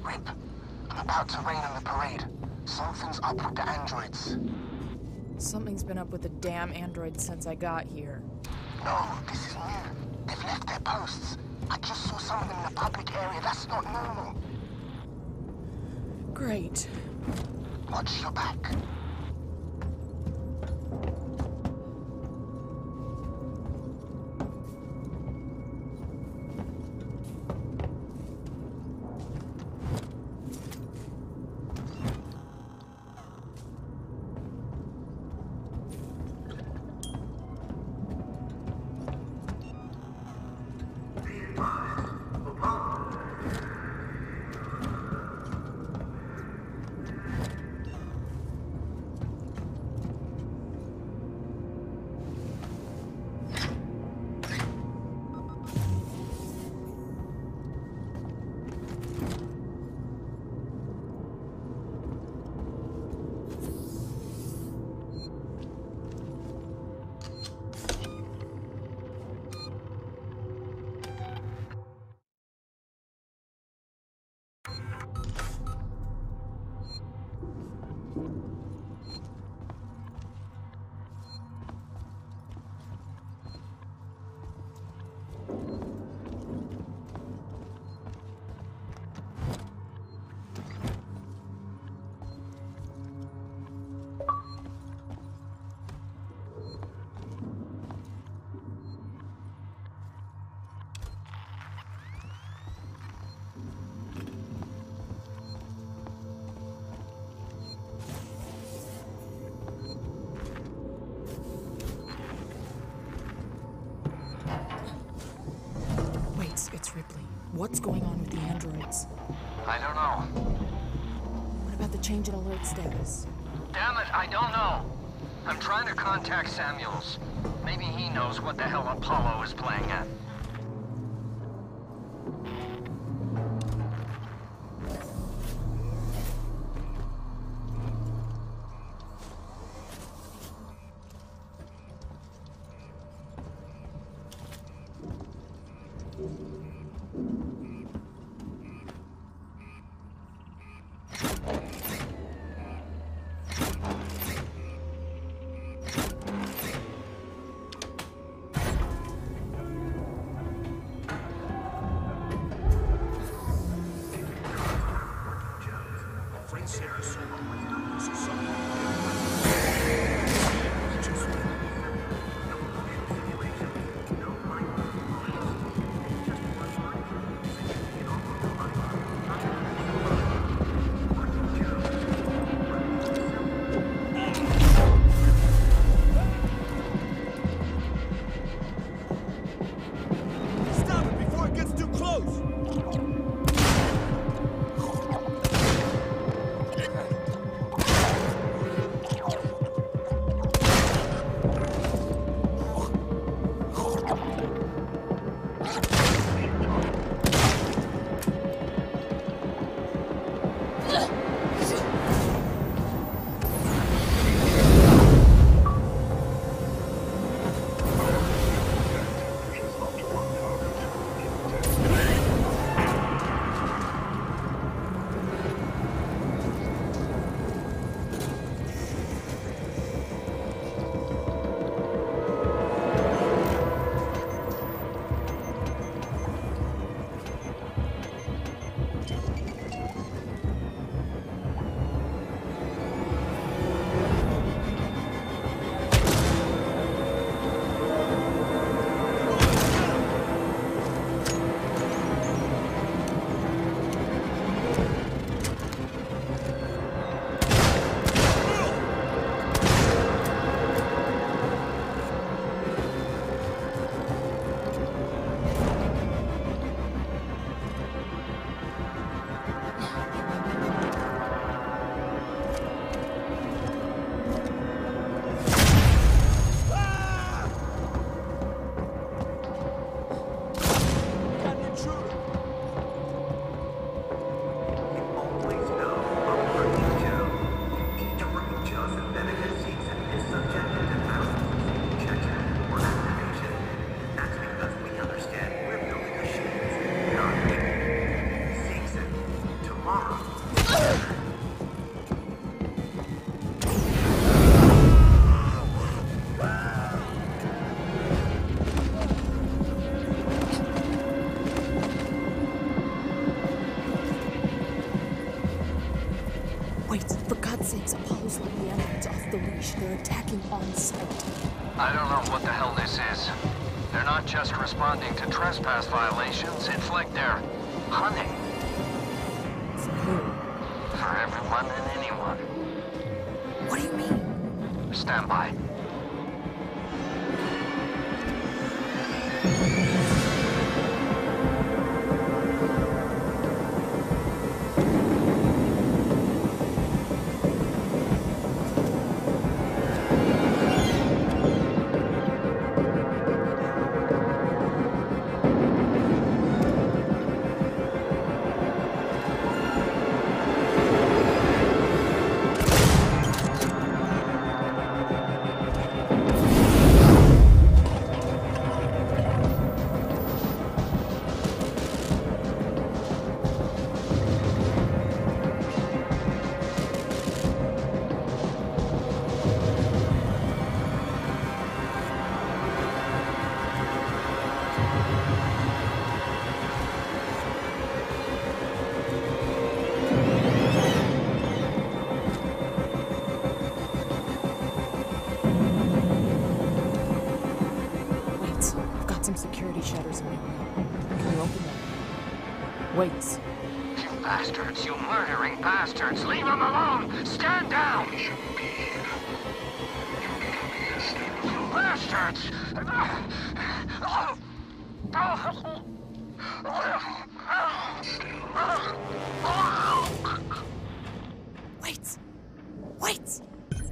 Rip. I'm about to rain on the parade. Something's up with the androids. Something's been up with the damn androids since I got here. No, this is new. They've left their posts. I just saw some of them in the public area. That's not normal. Great. Watch your back. It's Ripley. What's going on with the androids? I don't know. What about the change in alert status? Damn it, I don't know. I'm trying to contact Samuels. Maybe he knows what the hell Apollo is playing at. God's sakes, Apollo's letting the androids off the leash. They're attacking on sight. I don't know what the hell this is. They're not just responding to trespass violations, it's like they're hunting. For who? For everyone and anyone. What do you mean? Stand by. Security shutters in my room. Can you open them? Wait. You bastards, you murdering bastards! Leave him alone! Stand down! Bastards! Wait! Wait!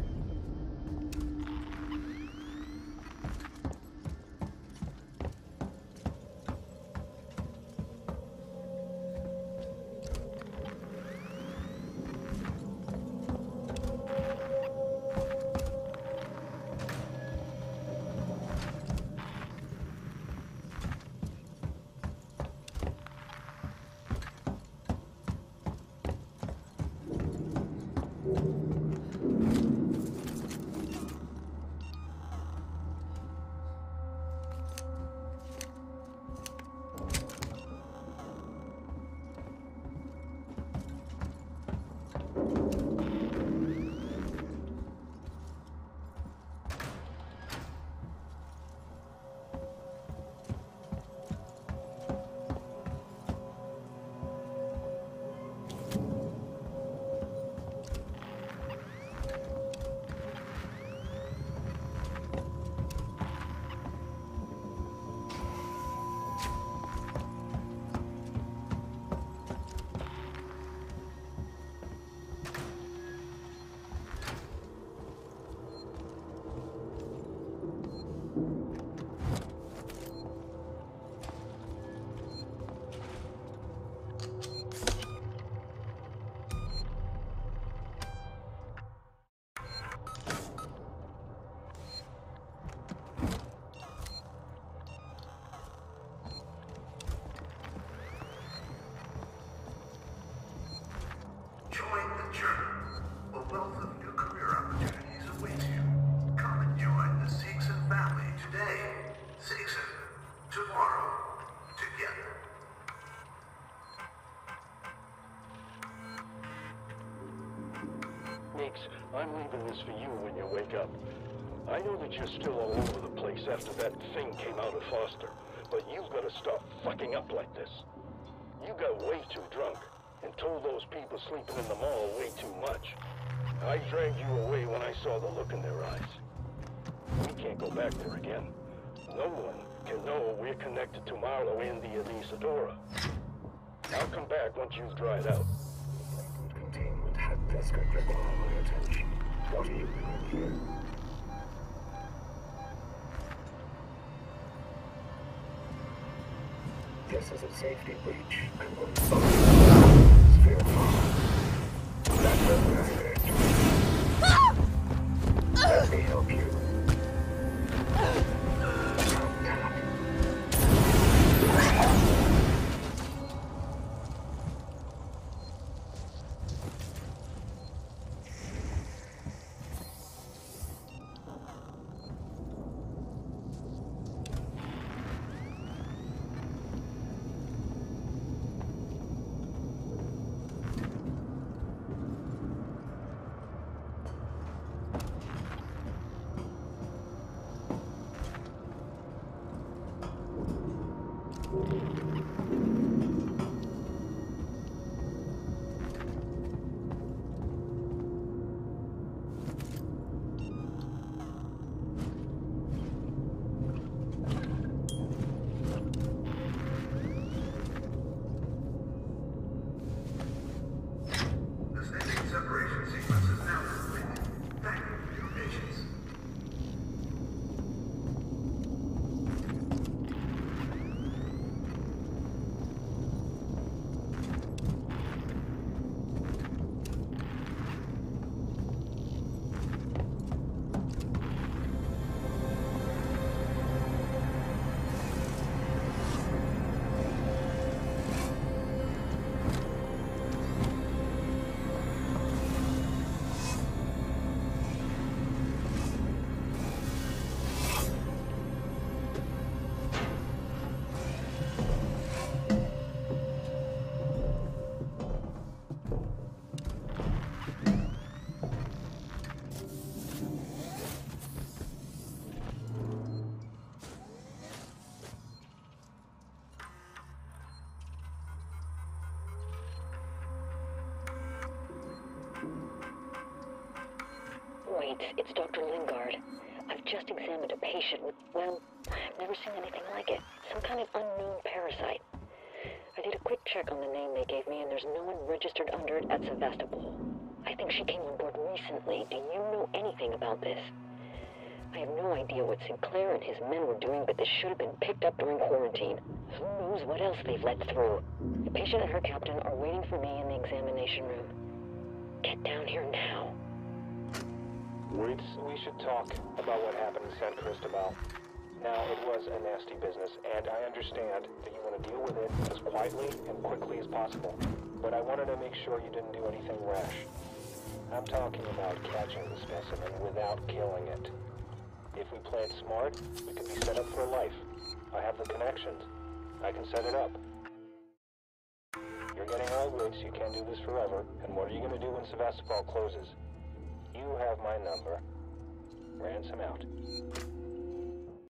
I'm leaving this for you when you wake up. I know that you're still all over the place after that thing came out of Foster, but you've got to stop fucking up like this. You got way too drunk and told those people sleeping in the mall way too much. I dragged you away when I saw the look in their eyes. We can't go back there again. No one can know we're connected to Marlowe and the Isadora. I'll come back once you've dried out. Containment had best grab all my attention. What are you doing here? This is a safety breach. I'm going to solve it. Sphere bomb. That was perfect. Let me help you. Wait, it's Dr. Lingard. I've just examined a patient with, well, I've never seen anything like it. Some kind of unknown parasite. I did a quick check on the name they gave me, and there's no one registered under it at Sevastopol. I think she came on board recently. Do you know anything about this? I have no idea what Sinclair and his men were doing, but this should have been picked up during quarantine. Who knows what else they've let through? The patient and her captain are waiting for me in the examination room. Get down here now. We should talk about what happened in San Cristobal. Now, it was a nasty business, and I understand that you want to deal with it as quietly and quickly as possible. But I wanted to make sure you didn't do anything rash. I'm talking about catching the specimen without killing it. If we play it smart, we could be set up for life. I have the connections. I can set it up. You're getting old, Woods. You can't do this forever. And what are you going to do when Sevastopol closes? You have my number. Ransom out.